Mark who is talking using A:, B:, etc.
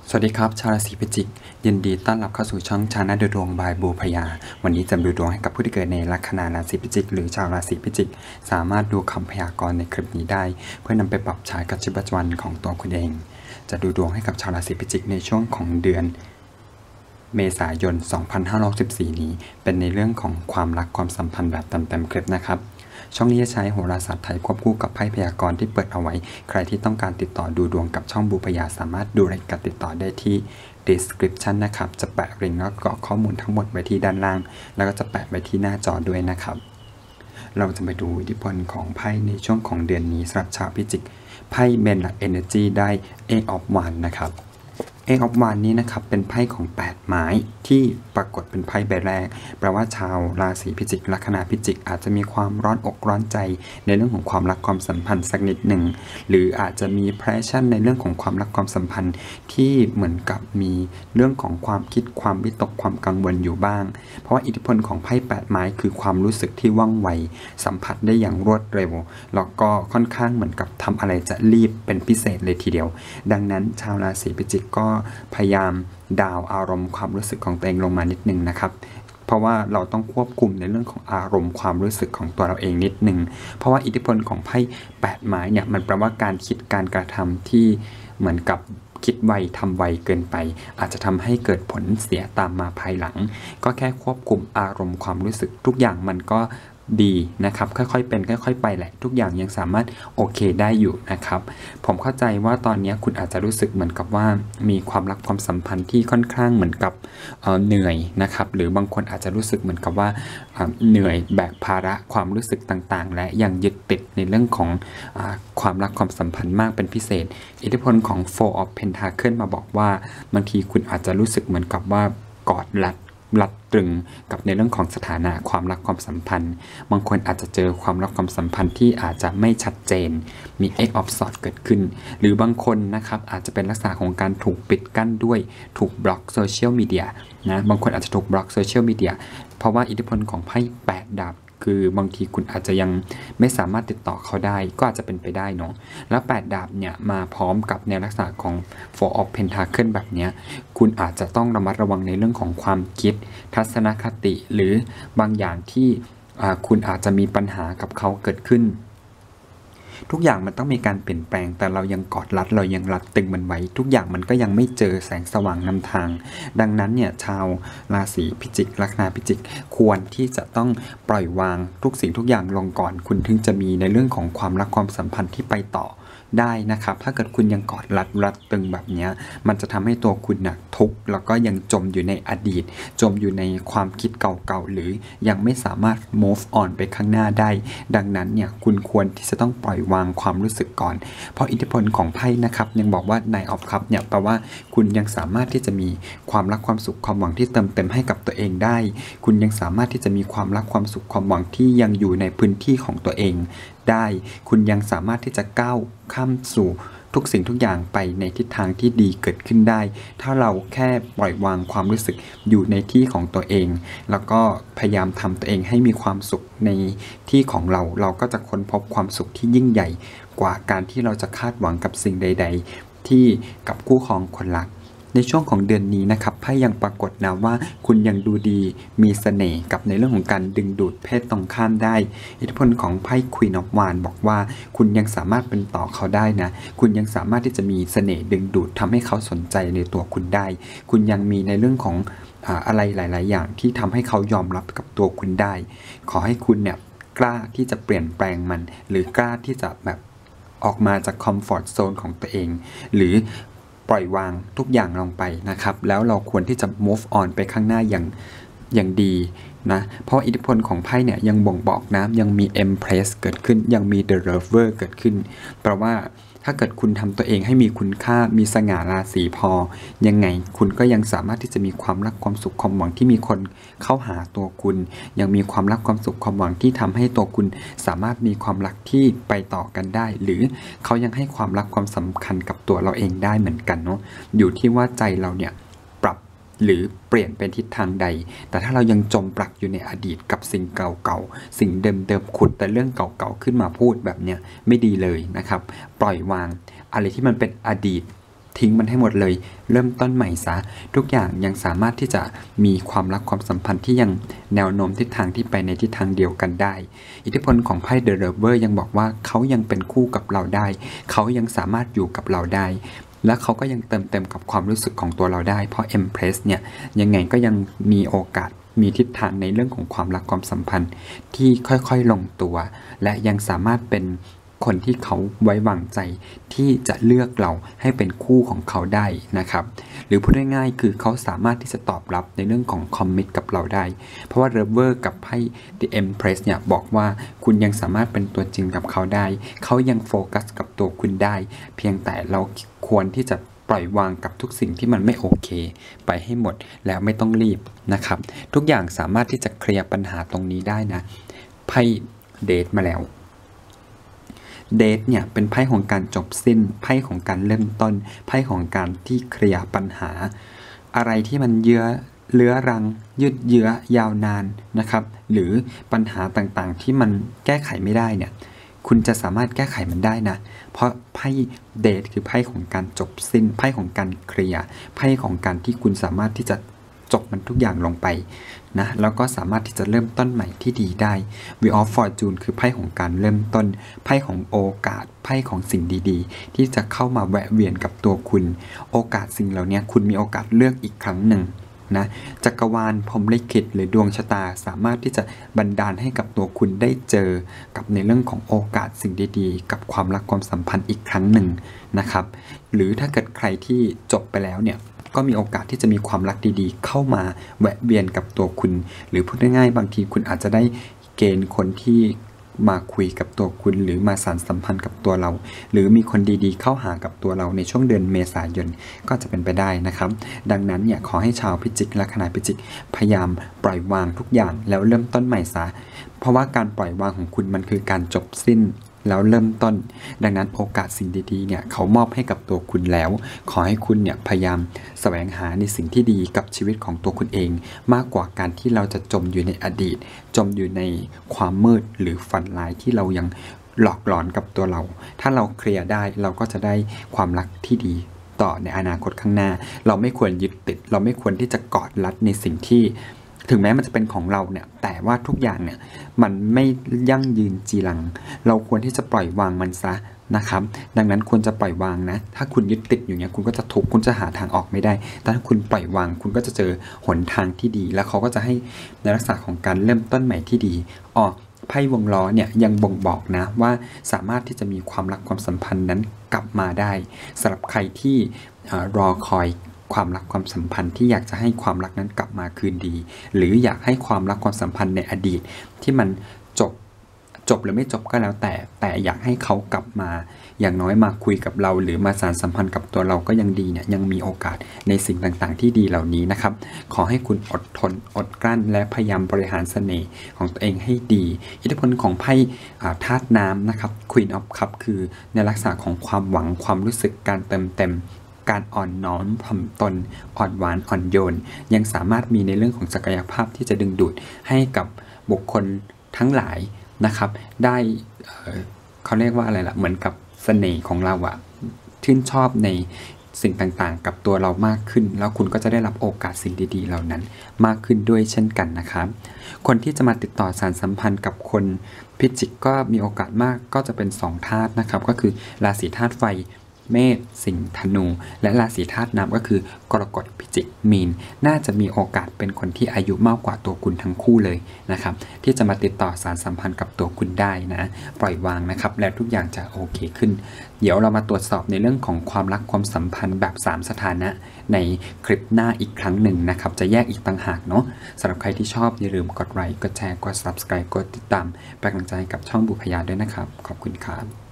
A: สวัสดีครับชาวราศีพิจิกยินดีต้อนรับเข้าสู่ช่องชาแนลดูดวงบายบูพยาวันนี้จะดูดวงให้กับผู้ที่เกิดในลัคนาราศีพิจิกหรือชาวราศีพิจิกสามารถดูคำพยากรณ์ในคลิปนี้ได้เพื่อนำไปปรับใช้กับชีวิตประจำวันของตัวคุณเองจะดูดวงให้กับชาวราศีพิจิกในช่วงของเดือนเมษายน 2564 นี้เป็นในเรื่องของความรักความสัมพันธ์แบบเต็มๆคลิปนะครับช่องนี้จะใช้โหราศาสตร์ไทยควบคู่กับไพ่พยากรณ์ที่เปิดเอาไว้ใครที่ต้องการติดต่อดูดวงกับช่องบูพยาสามารถดูรายการติดต่อได้ที่ description นะครับจะแปะลิงก์แล้วก็ข้อมูลทั้งหมดไว้ที่ด้านล่างแล้วก็จะแปะไว้ที่หน้าจอด้วยนะครับเราจะไปดูอิทธิพลของไพ่ในช่วงของเดือนนี้สำหรับชาวพิจิกไพ่เมนและ Energy ได้ Eight of Wands นะครับEight of Wands นี้นะครับเป็นไพ่ของ8ไม้ที่ปรากฏเป็นไพ่ใบแรกแปลว่าชาวราศีพิจิกลัคนาพิจิกอาจจะมีความร้อนอกร้อนใจในเรื่องของความรักความสัมพันธ์สักนิดหนึ่งหรืออาจจะมีแพชชั่นในเรื่องของความรักความสัมพันธ์ที่เหมือนกับมีเรื่องของความคิดความวิตกความกังวลอยู่บ้างเพราะว่าอิทธิพลของไพ่8ไม้คือความรู้สึกที่ว่องไวสัมผัสได้อย่างรวดเร็วแล้วก็ค่อนข้างเหมือนกับทำอะไรจะรีบเป็นพิเศษเลยทีเดียวดังนั้นชาวราศีพิจิกก็พยายามดาวอารมณ์ความรู้สึกของตัวเองลงมานิดนึงนะครับเพราะว่าเราต้องควบคุมในเรื่องของอารมณ์ความรู้สึกของตัวเราเองนิดนึงเพราะว่าอิทธิพลของไพ่8ไม้เนี่ยมันแปลว่าการคิดการกระทำที่เหมือนกับคิดไวทำไวเกินไปอาจจะทำให้เกิดผลเสียตามมาภายหลังก็แค่ควบคุมอารมณ์ความรู้สึกทุกอย่างมันก็ดีนะครับค่อยๆเป็นค่อยๆไปแหละทุกอย่างยังสามารถโอเคได้อยู่นะครับผมเข้าใจว่าตอนนี้คุณอาจจะรู้สึกเหมือนกับว่ามีความรักความสัมพันธ์ที่ค่อนข้างเหมือนกับเหนื่อยนะครับหรือบางคนอาจจะรู้สึกเหมือนกับว่าเหนื่อยแบกภาระความรู้สึกต่างๆและยังยึดติดในเรื่องของความรักความสัมพันธ์มากเป็นพิเศษอิทธิพลของ Four of Pentacles มาบอกว่าบางทีคุณอาจจะรู้สึกเหมือนกับว่ากอดรัดตรึงกับในเรื่องของสถานะความรักความสัมพันธ์บางคนอาจจะเจอความรักความสัมพันธ์ที่อาจจะไม่ชัดเจนมี Eight of Swords เกิดขึ้นหรือบางคนนะครับอาจจะเป็นลักษณะของการถูกปิดกั้นด้วยถูกบล็อกโซเชียลมีเดียนะบางคนอาจจะถูกบล็อกโซเชียลมีเดียเพราะว่าอิทธิพลของไพ่8ดาบคือบางทีคุณอาจจะยังไม่สามารถติดต่อเขาได้ก็อาจจะเป็นไปได้เนาะแล้ว8ดาบเนี่ยมาพร้อมกับในลักษณะของ Four of Pentacles แบบนี้คุณอาจจะต้องระมัดระวังในเรื่องของความคิดทัศนคติหรือบางอย่างที่คุณอาจจะมีปัญหากับเขาเกิดขึ้นทุกอย่างมันต้องมีการเปลี่ยนแปลงแต่เรายังกอดรัดเรายังรัดตึงมันไว้ทุกอย่างมันก็ยังไม่เจอแสงสว่างนำทางดังนั้นเนี่ยชาวราศีพิจิกลัคนาพิจิกควรที่จะต้องปล่อยวางทุกสิ่งทุกอย่างลงก่อนคุณถึงจะมีในเรื่องของความรักความสัมพันธ์ที่ไปต่อได้นะครับถ้าเกิดคุณยังกอดรัดตึงแบบนี้มันจะทำให้ตัวคุณนะทุกข์แล้วก็ยังจมอยู่ในอดีตจมอยู่ในความคิดเก่าๆหรือยังไม่สามารถ move on ไปข้างหน้าได้ดังนั้นเนี่ยคุณควรที่จะต้องปล่อยวางความรู้สึกก่อนเพราะอิทธิพลของไพ่นะครับยังบอกว่า Nine of Cups เนี่ยแปลว่าคุณยังสามารถที่จะมีความรักความสุขความหวังที่เติมเต็มให้กับตัวเองได้คุณยังสามารถที่จะมีความรักความสุขความหวังที่ยังอยู่ในพื้นที่ของตัวเองได้คุณยังสามารถที่จะก้าวข้ามสู่ทุกสิ่งทุกอย่างไปในทิศทางที่ดีเกิดขึ้นได้ถ้าเราแค่ปล่อยวางความรู้สึกอยู่ในที่ของตัวเองแล้วก็พยายามทำตัวเองให้มีความสุขในที่ของเราก็จะค้นพบความสุขที่ยิ่งใหญ่กว่าการที่เราจะคาดหวังกับสิ่งใดๆที่กับคู่ครองคนรักในช่วงของเดือนนี้นะครับไพ่ยังปรากฏนะว่าคุณยังดูดีมีเสน่ห์กับในเรื่องของการดึงดูดเพศตรงข้ามได้อิทธิพลของไพ่ Queen of Wands บอกว่าคุณยังสามารถเป็นต่อเขาได้นะคุณยังสามารถที่จะมีเสน่ห์ดึงดูดทำให้เขาสนใจในตัวคุณได้คุณยังมีในเรื่องของอะไรหลายๆอย่างที่ทำให้เขายอมรับกับตัวคุณได้ขอให้คุณเนี่ยกล้าที่จะเปลี่ยนแปลงมันหรือกล้าที่จะแบบออกมาจากคอมฟอร์ตโซนของตัวเองหรือปล่อยวางทุกอย่างลงไปนะครับแล้วเราควรที่จะ move on ไปข้างหน้าอย่างดีนะเพราะอิทธิพลของไพ่เนี่ยยังบ่งบอกนะยังมี Empress เกิดขึ้นยังมี The Lover เกิดขึ้นแปลว่าถ้าเกิดคุณทำตัวเองให้มีคุณค่ามีสง่าราศีพอยังไงคุณก็ยังสามารถที่จะมีความรักความสุขความหวังที่มีคนเข้าหาตัวคุณยังมีความรักความสุขความหวังที่ทำให้ตัวคุณสามารถมีความรักที่ไปต่อกันได้หรือเขายังให้ความรักความสำคัญกับตัวเราเองได้เหมือนกันเนาะอยู่ที่ว่าใจเราเนี่ยปรับหรือเปลี่ยนเป็นทิศทางใดแต่ถ้าเรายังจมปลักอยู่ในอดีตกับสิ่งเก่าๆสิ่งเดิมๆขุดแต่เรื่องเก่าๆขึ้นมาพูดแบบเนี้ยไม่ดีเลยนะครับปล่อยวางอะไรที่มันเป็นอดีตทิ้งมันให้หมดเลยเริ่มต้นใหม่ซะทุกอย่างยังสามารถที่จะมีความรักความสัมพันธ์ที่ยังแนวโน้มทิศทางที่ไปในทิศทางเดียวกันได้อิทธิพลของไพ่ The Lover ยังบอกว่าเขายังเป็นคู่กับเราได้เขายังสามารถอยู่กับเราได้และเขาก็ยังเติมเต็มกับความรู้สึกของตัวเราได้เพราะ Empress เนี่ยยังไงก็ยังมีโอกาสมีทิศทางในเรื่องของความรักความสัมพันธ์ที่ค่อยๆลงตัวและยังสามารถเป็นคนที่เขาไว้วางใจที่จะเลือกเราให้เป็นคู่ของเขาได้นะครับหรือพูดง่ายๆคือเขาสามารถที่จะตอบรับในเรื่องของคอมมิตกับเราได้เพราะว่า Lover กับไพ่ The Empress เนี่ยบอกว่าคุณยังสามารถเป็นตัวจริงกับเขาได้เขายังโฟกัสกับตัวคุณได้เพียงแต่เราควรที่จะปล่อยวางกับทุกสิ่งที่มันไม่โอเคไปให้หมดแล้วไม่ต้องรีบนะครับทุกอย่างสามารถที่จะเคลียร์ปัญหาตรงนี้ได้นะไพ่เดทมาแล้วเดทเนี่ยเป็นไพ่ของการจบสิ้นไพ่ของการเริ่มต้นไพ่ของการที่เคลียร์ปัญหาอะไรที่มันเลื้อรังยืดเยื้อยาวนานนะครับหรือปัญหาต่างๆที่มันแก้ไขไม่ได้เนี่ยคุณจะสามารถแก้ไขมันได้นะเพราะไพ่เดทคือไพ่ของการจบสิ้นไพ่ของการเคลียร์ไพ่ของการที่คุณสามารถที่จะจบมันทุกอย่างลงไปนะแล้วก็สามารถที่จะเริ่มต้นใหม่ที่ดีได้ Wheel of Fortune คือไพ่ของการเริ่มต้นไพ่ของโอกาสไพ่ของสิ่งดีๆที่จะเข้ามาแวะเวียนกับตัวคุณโอกาสสิ่งเหล่านี้คุณมีโอกาสเลือกอีกครั้งหนึ่งนะจักรวาลพรหมลิขิตหรือดวงชะตาสามารถที่จะบันดาลให้กับตัวคุณได้เจอกับในเรื่องของโอกาสสิ่งดีๆกับความรักความสัมพันธ์อีกครั้งหนึ่งนะครับหรือถ้าเกิดใครที่จบไปแล้วเนี่ยก็มีโอกาสที่จะมีความรักดีๆเข้ามาแวะเวียนกับตัวคุณหรือพูดง่ายๆบางทีคุณอาจจะได้เกณฑ์คนที่มาคุยกับตัวคุณหรือมาสานสัมพันธ์กับตัวเราหรือมีคนดีๆเข้าหากับตัวเราในช่วงเดือนเมษายนก็จะเป็นไปได้นะครับดังนั้นเนี่ยขอให้ชาวพิจิกลัคนาพิจิกพยายามปล่อยวางทุกอย่างแล้วเริ่มต้นใหม่ซะเพราะว่าการปล่อยวางของคุณมันคือการจบสิ้นแล้วเริ่มต้นดังนั้นโอกาสสิ่งดีๆเนี่ยเขามอบให้กับตัวคุณแล้วขอให้คุณเนี่ยพยายามแสวงหาในสิ่งที่ดีกับชีวิตของตัวคุณเองมากกว่าการที่เราจะจมอยู่ในอดีตจมอยู่ในความมืดหรือฝันร้ายที่เรายังหลอกหลอนกับตัวเราถ้าเราเคลียร์ได้เราก็จะได้ความรักที่ดีต่อในอนาคตข้างหน้าเราไม่ควรยึดติดเราไม่ควรที่จะกอดรัดในสิ่งที่ถึงแม้มันจะเป็นของเราเนี่ยแต่ว่าทุกอย่างเนี่ยมันไม่ยั่งยืนจีรังเราควรที่จะปล่อยวางมันซะนะครับดังนั้นควรจะปล่อยวางนะถ้าคุณยึดติดอยู่เนี่ยคุณก็จะทุกข์คุณจะหาทางออกไม่ได้แต่ถ้าคุณปล่อยวางคุณก็จะเจอหนทางที่ดีแล้วเขาก็จะให้ในลักษณะของการเริ่มต้นใหม่ที่ดีไพ่วงล้อเนี่ยยังบ่งบอกนะว่าสามารถที่จะมีความรักความสัมพันธ์นั้นกลับมาได้สำหรับใครที่รอคอยความรักความสัมพันธ์ที่อยากจะให้ความรักนั้นกลับมาคืนดีหรืออยากให้ความรักความสัมพันธ์ในอดีตที่มันจบหรือไม่จบก็แล้วแต่อยากให้เขากลับมาอย่างน้อยมาคุยกับเราหรือมาสานสัมพันธ์กับตัวเราก็ยังดีเนี่ยยังมีโอกาสในสิ่งต่างๆที่ดีเหล่านี้นะครับขอให้คุณอดทนอดกลั้นและพยายามบริหารเสน่ห์ของตัวเองให้ดีอิทธิพลของไพ่ธาตุน้ำนะครับ Queen of Cups คือในลักษณะของความหวังความรู้สึกการเติมเต็มการอ่อนน้อมถ่อมตนอ่อนหวานอ่อนโยนยังสามารถมีในเรื่องของศักยภาพที่จะดึงดูดให้กับบุคคลทั้งหลายนะครับได้เขาเรียกว่าอะไรล่ะเหมือนกับเสน่ห์ของเราอะชื่นชอบในสิ่งต่างๆกับตัวเรามากขึ้นแล้วคุณก็จะได้รับโอกาสสิ่งดีๆเหล่านั้นมากขึ้นด้วยเช่นกันนะครับคนที่จะมาติดต่อสานสัมพันธ์กับคนพิจิกก็มีโอกาสมากก็จะเป็น2ธาตุนะครับก็คือราศีธาตุไฟเมษสิงห์ธนูและราศีธาตุน้ำก็คือกรกฎพิจิกมีนน่าจะมีโอกาสเป็นคนที่อายุมากกว่าตัวคุณทั้งคู่เลยนะครับที่จะมาติดต่อสานสัมพันธ์กับตัวคุณได้นะปล่อยวางนะครับแล้วทุกอย่างจะโอเคขึ้นเดี๋ยวเรามาตรวจสอบในเรื่องของความรักความสัมพันธ์แบบ3สถานะในคลิปหน้าอีกครั้งหนึ่งนะครับจะแยกอีกต่างหากเนาะสำหรับใครที่ชอบอย่าลืมกดไลค์กดแชร์กด Subscribe กดติดตามเป็นกำลังใจกับช่องบุพยาด้วยนะครับขอบคุณครับ